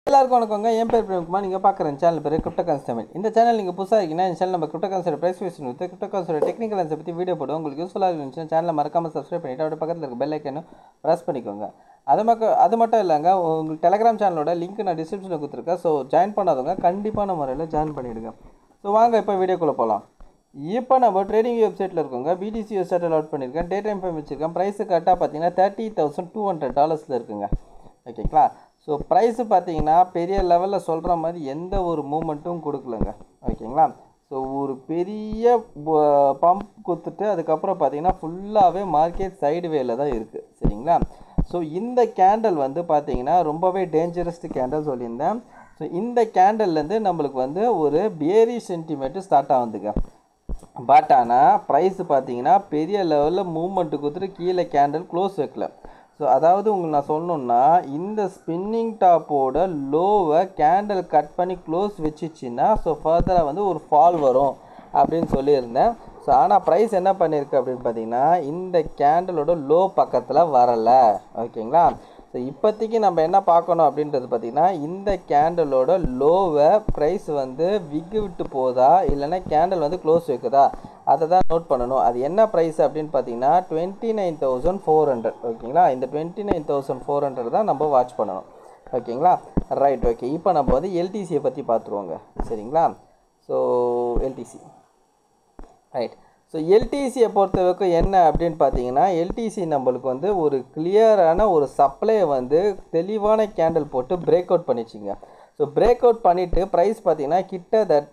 எல்லாருக்கும் வணக்கங்க. என் பேர் பிரேம்குமார். நீங்கள் பார்க்குற சேனல் பேர் கிரிப்டோ கரன்சி தமிழ். இந்த சேனல் நீங்கள் புதுசாக இருக்கீங்கன்னா இந்த சேனல் நம்ம கிரிப்டோ கரன்சியோட ப்ரைஸ் விஷயம் வித்து கிரிப்டோ கரன்சியோட டெக்னிக்கல் ஆன்சர் பற்றி வீடியோ போடுவோம். உங்களுக்கு யூஸ்ஃபுல்லாக இருந்துச்சுன்னா சேனலை மறக்காமல் சப்ஸ்கிரைப் பண்ணிவிட்டு அப்படியே பக்கத்தில் இருக்க பெல் ஐக்கனும் ப்ரெஸ் பண்ணிக்கோங்க. அது மட்டும் இல்லைங்க, உங்களுக்கு டெலிகிராம் சேனலோட லிங்க் நான் டிஸ்கிரிப்ஷனில் கொடுத்துருக்கேன். ஸோ ஜாயின் பண்ணாதவங்க கண்டிப்பான முறையில் ஜாயின் பண்ணிவிடுங்க. ஸோ வாங்க இப்போ வீடியோக்குள்ளே போகலாம். இப்போ நம்ம ட்ரேடிங் வெப்சைட்டில் இருக்கோங்க. பிடிசி வெப்சைட் அலாட் பண்ணியிருக்கேன். டே டைம் டைம் வச்சுருக்கேன். ப்ரைஸு கரெக்டாக பார்த்தீங்கன்னா $30,200 இருக்குங்க. ஓகேங்களா. ஸோ ப்ரைஸு பார்த்தீங்கன்னா பெரிய லெவலில் சொல்கிற மாதிரி எந்த ஒரு மூமெண்ட்டும் கொடுக்கலங்க. ஓகேங்களா. ஸோ ஒரு பெரிய பம்ப் கொடுத்துட்டு அதுக்கப்புறம் பார்த்தீங்கன்னா ஃபுல்லாகவே மார்க்கெட் சைடு வேல தான் இருக்குது. சரிங்களா. ஸோ இந்த கேண்டல் வந்து பார்த்தீங்கன்னா ரொம்பவே டேஞ்சரஸ்ட் கேண்டல் சொல்லியிருந்தேன். ஸோ இந்த கேண்டல்லேருந்து நம்மளுக்கு வந்து ஒரு பேரி சென்டிமெண்ட்டு ஸ்டார்ட் ஆகுதுங்க. பட் ஆனால் ப்ரைஸ் பார்த்தீங்கன்னா பெரிய லெவலில் மூவ்மெண்ட்டு கொடுத்துட்டு கீழே கேண்டல் க்ளோஸ் வைக்கல. ஸோ அதாவது உங்களுக்கு நான் சொல்லணுன்னா, இந்த ஸ்பின்னிங் டாப்போட லோவை கேண்டல் கட் பண்ணி க்ளோஸ் வச்சிச்சின்னா ஸோ ஃபர்தராக வந்து ஒரு ஃபால் வரும் அப்படின்னு சொல்லியிருந்தேன். ஸோ ஆனால் ப்ரைஸ் என்ன பண்ணியிருக்கு அப்படின்னு பார்த்தீங்கன்னா இந்த கேண்டலோட லோ பக்கத்தில் வரலை. ஓகேங்களா. ஸோ இப்போதைக்கு நம்ம என்ன பார்க்கணும் அப்படின்றது பார்த்திங்கன்னா இந்த கேண்டலோட லோவை ப்ரைஸ் வந்து விக்கு விட்டு போதா இல்லைன்னா கேண்டல் வந்து க்ளோஸ் வைக்குதா அதை தான் நோட் பண்ணணும். அது என்ன ப்ரைஸ் அப்படின்னு பார்த்தீங்கன்னா 29,400. ஓகேங்களா. இந்த 29,400 தான் நம்ம வாட்ச் பண்ணணும். ஓகேங்களா. ரைட். ஓகே. இப்போ நம்ம வந்து எல்டிசியை பற்றி பார்த்துருவோங்க. சரிங்களா. So LTC right. ஸோ எல்டிசியை பொறுத்த வரைக்கும் என்ன அப்படின்னு பார்த்தீங்கன்னா எல்டிசி நம்மளுக்கு வந்து ஒரு கிளியரான ஒரு சப்ளையை வந்து தெளிவான கேண்டில் போட்டு பிரேக் அவுட் பண்ணிச்சிங்க. ஸோ பிரேக் அவுட் பண்ணிவிட்டு ப்ரைஸ் பார்த்தீங்கன்னா கிட்டத்தட்ட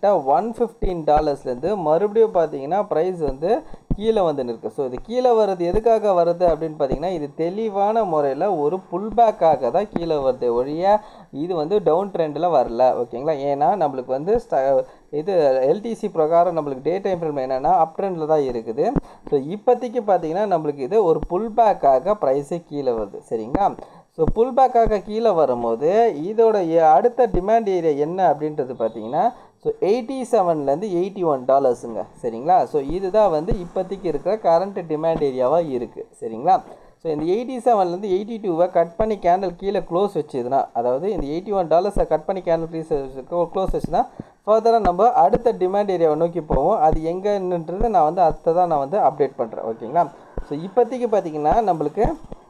$115 மறுபடியும் பார்த்தீங்கன்னா ப்ரைஸ் வந்து கீழே வந்து நிற்கு. ஸோ இது கீழே வர்றது எதுக்காக வருது அப்படின்னு பார்த்தீங்கன்னா இது தெளிவான முறையில் ஒரு புல் பேக்காக தான் கீழே வருது ஒழிய இது வந்து டவுன் ட்ரெண்டில் வரல. ஓகேங்களா. ஏன்னா நம்மளுக்கு வந்து இது எல்டிசி பிரகாரம் நம்மளுக்கு டே டைம் ஃப்ரேம் என்னென்னா அப் ட்ரெண்டில் தான் இருக்குது. ஸோ இப்போதைக்கு பார்த்தீங்கன்னா நம்மளுக்கு இது ஒரு புல் பேக்காக ப்ரைஸே கீழே வருது. சரிங்களா. ஸோ புல் பேக்காக கீழே வரும்போது இதோட அடுத்த டிமாண்ட் ஏரியா என்ன அப்படின்றது பார்த்தீங்கன்னா ஸோ $87லேருந்து $81ங்க. சரிங்களா. ஸோ இதுதான் வந்து இப்போதைக்கு இருக்கிற கரண்ட் டிமாண்ட் ஏரியாவாக இருக்குது. சரிங்களா. ஸோ இந்த $87லேருந்து $82 கட் பண்ணி கேண்டில் கீழே க்ளோஸ் வச்சுதுன்னா, அதாவது இந்த $81 கட் பண்ணி கேண்டில் க்ளோஸ் வச்சுன்னா ஃபர்தராக நம்ம அடுத்த டிமாண்ட் ஏரியாவை நோக்கி போவோம். அது எங்கன்றது நான் வந்து நான் வந்து அப்டேட் பண்ணுறேன். ஓகேங்களா. ஸோ இப்போதைக்கு பார்த்தீங்கன்னா நம்மளுக்கு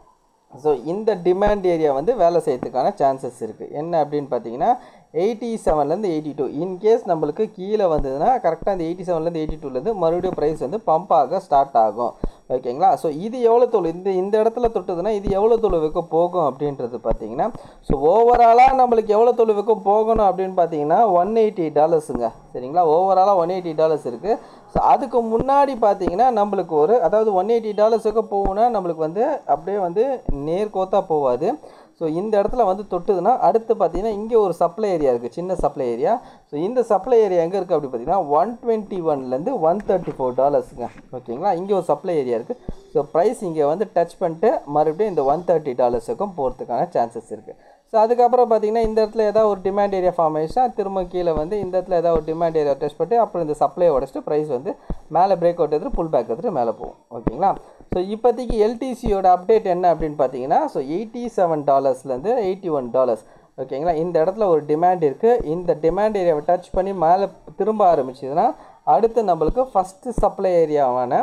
ஸோ இந்த டிமாண்ட் ஏரியா வந்து வேலை செய்யறதுக்கான சான்சஸ் இருக்குது. என்ன அப்படின்னு பார்த்தீங்கன்னா 87லேருந்து 82 இன்கேஸ் நம்மளுக்கு கீழே வந்ததுன்னா கரெக்டாக இந்த 87லேருந்து 82லேருந்து மறுபடியும் ப்ரைஸ் வந்து பம்ப் ஆக ஸ்டார்ட் ஆகும். ஓகேங்களா. ஸோ இது எவ்வளோ தொழு இந்த இடத்துல தொட்டுதுன்னா இது எவ்வளோ தொலைவுக்கு போகும் அப்படின்றது பார்த்தீங்கன்னா ஸோ ஓவராலாக நம்மளுக்கு எவ்வளோ தொலைவுக்கு போகணும் அப்படின்னு பார்த்தீங்கன்னா $180ங்க. சரிங்களா. ஓவராலாக $180 இருக்குது. ஸோ அதுக்கு முன்னாடி பார்த்தீங்கன்னா நம்மளுக்கு ஒரு அதாவது $180க்கு போகும்னா நம்மளுக்கு வந்து அப்படியே வந்து நேர்கோத்தாக போகாது. ஸோ இந்த இடத்துல வந்து தொட்டுதுன்னா அடுத்து பார்த்தீங்கன்னா இங்கே ஒரு சப்ளை ஏரியா இருக்குது, சின்ன சப்ளை ஏரியா. ஸோ இந்த சப்ளை ஏரியா எங்கே இருக்குது அப்படி பார்த்தீங்கன்னா $121லேருந்து $134ங்க. ஓகேங்களா. இங்கே ஒரு சப்ளை ஏரியா இருக்குது. ஸோ ப்ரைஸ் இங்கே வந்து டச் பண்ணிட்டு மறுபடியும் இந்த $130க்கும் போகிறதுக்கான சான்சஸ் இருக்குது. ஸோ அதுக்கப்புறம் பார்த்தீங்கன்னா இந்த இடத்துல ஏதாவது ஒரு டிமாண்ட் ஏரியா ஃபார்ம் ஆயிடுச்சுன்னா திரும்ப கீழே வந்து இந்த இடத்துல ஏதாவது ஒரு டிமாண்ட் ஏரியா டெஸ்ட் பண்ணிட்டு அப்புறம் இந்த சப்ளையை உடச்சிட்டு ப்ரைஸ் வந்து மேலே பிரேக் அவுட் எடுத்து புல் பேக் எடுத்துட்டு மேலே போகும். ஓகேங்களா. ஸோ இப்போதைக்கு எல்டிசியோட அப்டேட் என்ன அப்படின்னு பார்த்தீங்கன்னா ஸோ $87லேருந்து $81. ஓகேங்களா. இந்த இடத்துல ஒரு டிமாண்ட் இருக்குது. இந்த டிமாண்ட் ஏரியாவை டச் பண்ணி மேலே திரும்ப ஆரம்பிச்சதுன்னா அடுத்து நம்மளுக்கு ஃபஸ்ட்டு சப்ளை ஏரியாவான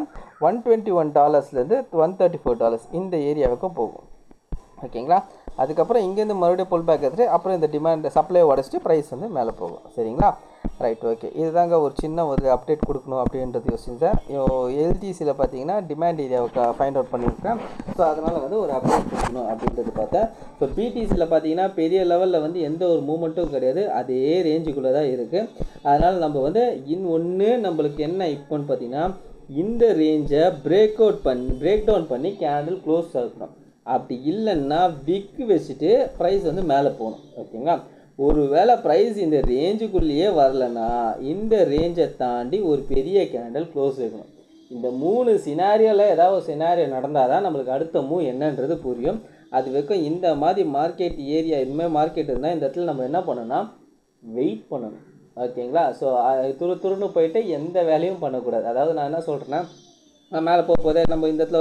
$121லேருந்து $134 இந்த ஏரியாவுக்கும் போகும். ஓகேங்களா. அதுக்கப்புறம் இங்கேருந்து மறுபடியும் புல் பேக் எடுத்துகிட்டு அப்புறம் இந்த டிமாண்ட் சப்ளையை உடச்சிட்டு ப்ரைஸ் வந்து மேலே போகும். சரிங்களா. ரைட். ஓகே. இதுதாங்க ஒரு சின்ன ஒரு அப்டேட் கொடுக்கணும் அப்படின்றது யோசிச்சேன். எல்டிசியில் பார்த்தீங்கன்னா டிமாண்ட் ஏரியாவுக்கு ஃபைண்ட் அவுட் பண்ணியிருக்கேன். ஸோ அதனால் வந்து ஒரு அப்டேட் கொடுக்கணும் அப்படின்றது பார்த்தேன். ஸோ பிடிசியில் பார்த்தீங்கன்னா பெரிய லெவலில் வந்து எந்த ஒரு மூமெண்ட்டும் கிடையாது, அதே ரேஞ்சுக்குள்ளே தான் இருக்குது. அதனால் நம்ம வந்து ஒன்று நம்மளுக்கு என்ன இப்போன்னு பார்த்தீங்கன்னா இந்த ரேஞ்சை பிரேக் டவுன் பண்ணி கேண்டில் க்ளோஸ் ஆகணும். அப்படி இல்லைன்னா விக்கு வச்சுட்டு ப்ரைஸ் வந்து மேலே போகணும். ஓகேங்களா. ஒரு வேளை ப்ரைஸ் இந்த ரேஞ்சுக்குள்ளேயே வரலன்னா இந்த ரேஞ்சை தாண்டி ஒரு பெரிய கேண்டில் க்ளோஸ் வைக்கணும். இந்த 3 சினாரியோவில் ஏதாவது ஒரு சினாரியோ நடந்தால் தான் நம்மளுக்கு அடுத்த மூவ் என்னன்றது புரியும். அது வரைக்கும் இந்த மாதிரி மார்க்கெட் ஏரியா இனிமேல் மார்க்கெட் இருந்தால் இந்த இடத்துல நம்ம என்ன பண்ணணும்னா வெயிட் பண்ணணும். ஓகேங்களா. ஸோ துருன்னு போயிட்டு எந்த வேலையும் பண்ணக்கூடாது. அதாவது நான் என்ன சொல்கிறேன்னா மேலே போதே நம்ம இந்த இடத்துல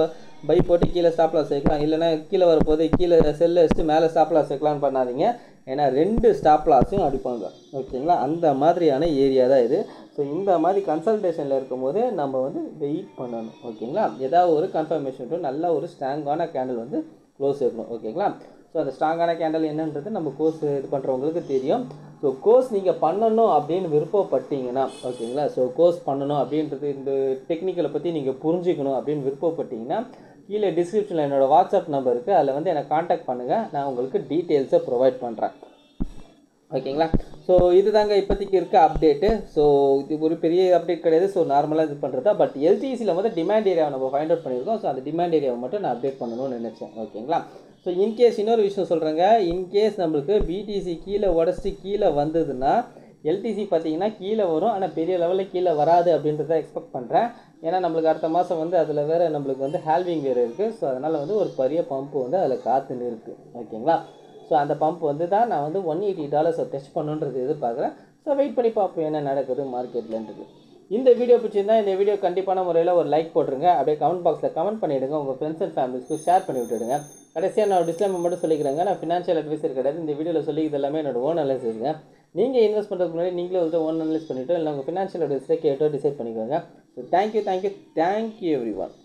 பை போட்டு கீழே ஸ்டாப் லாஸ் வைக்கலாம், இல்லைனா கீழே வரப்போது கீழே செல்லை வச்சுட்டு மேலே ஸ்டாப் லாஸ் வைக்கலாம்னு பண்ணாதீங்க. ஏன்னா 2 ஸ்டாப் லாஸையும் அடிப்பாங்க. ஓகேங்களா, அந்த மாதிரியான ஏரியா தான் இது. ஸோ இந்த மாதிரி கன்சல்டேஷனில் இருக்கும்போது நம்ம வந்து வெயிட் பண்ணணும். ஓகேங்களா, ஏதாவது ஒரு கன்ஃபர்மேஷன் நல்ல ஒரு ஸ்ட்ராங்கான கேண்டில் வந்து க்ளோஸ் இருக்கணும். ஓகேங்களா, ஸோ அந்த ஸ்ட்ராங்கான கேண்டில் என்னன்றது நம்ம கோர்ஸ் இது பண்ணுறவங்களுக்கு தெரியும். ஸோ கோர்ஸ் நீங்கள் பண்ணணும் அப்படின்னு விருப்பப்பட்டீங்கன்னா, ஓகேங்களா, ஸோ கோர்ஸ் பண்ணணும் அப்படின்றது இந்த டெக்னிக்கலை பற்றி நீங்கள் புரிஞ்சிக்கணும் அப்படின்னு விருப்பப்பட்டீங்கன்னா கீழே டிஸ்கிரிப்ஷனில் என்னோடய வாட்ஸ்அப் நம்பர் இருக்குது, அதில் வந்து என்னை காண்டாக்ட் பண்ணுங்கள். நான் உங்களுக்கு டீட்டெயில்ஸை ப்ரொவைட் பண்ணுறேன். ஓகேங்களா, ஸோ இது தாங்க இப்போதைக்கு இருக்க அப்டேட்டு. ஸோ இது ஒரு பெரிய அப்டேட் கிடையாது. ஸோ நார்மலாக இது பண்ணுறது தான். பட் எல்டிசியில் வந்து டிமாண்ட் ஏரியாவை நம்ம ஃபைண்ட் அவுட் பண்ணியிருக்கோம். ஸோ அந்த டிமாண்ட் ஏரியாவை மட்டும் நான் அப்டேட் பண்ணணும்னு நினச்சேன். ஓகேங்களா, ஸோ இன்கேஸ் இன்னொரு விஷயம் சொல்கிறேங்க, இன்கேஸ் நம்மளுக்கு பிடிசி கீழே உடச்சிட்டு கீழே வந்ததுன்னா எல்டிசி பார்த்தீங்கன்னா கீழே வரும், ஆனால் பெரிய லெவலில் கீழே வராது அப்படின்றத எக்ஸ்பெக்ட் பண்ணுறேன். ஏன்னா நம்மளுக்கு அடுத்த மாதம் வந்து அதில் வேறு நம்மளுக்கு வந்து ஹால்விங் வேறு இருக்குது. ஸோ அதனால் வந்து ஒரு பெரிய பம்ப் வந்து அதில் காத்துன்னு இருக்குது. ஓகேங்களா, ஸோ அந்த பம்ப் வந்து தான் நான் வந்து $180 டச் பண்ணுன்றது எதிர்பார்க்குறேன். ஸோ வெயிட் பண்ணி பார்ப்போம் என்ன நடக்குது மார்க்கெட்லன்றது. இந்த வீடியோ பிடிச்சிருந்தா இந்த வீடியோ கண்டிப்பான முறையில் ஒரு லைக் போட்டுருங்க. அப்படியே கமெண்ட் பாக்ஸில் கமெண்ட் பண்ணிவிடுங்க. உங்கள் ஃப்ரெண்ட்ஸ் அண்ட் ஃபேமிலிஸ்க்கு ஷேர் பண்ணி விட்டுடுங்க. கடைசியாக நான் டிஸ்க்ளைமர் மட்டும் சொல்லிக்கிறேங்க, நான் ஃபினான்ஷியல் அட்வைசர் கிடையாது. இந்த வீடியோவில் சொல்லிக்கிறது எல்லாமே என்னோட ஓன் அனலைசிஸ்ங்க. நீங்கள் இன்வெஸ்ட் பண்ணுறதுக்கு முன்னாடி நீங்களே வந்து ஓன் அனலைஸ் பண்ணிவிட்டு இல்லை உங்கள் ஃபினான்ஷியல் அட்வைஸரை கேட்டோ டிசைட் பண்ணிக்கோங்க. So thank you every one.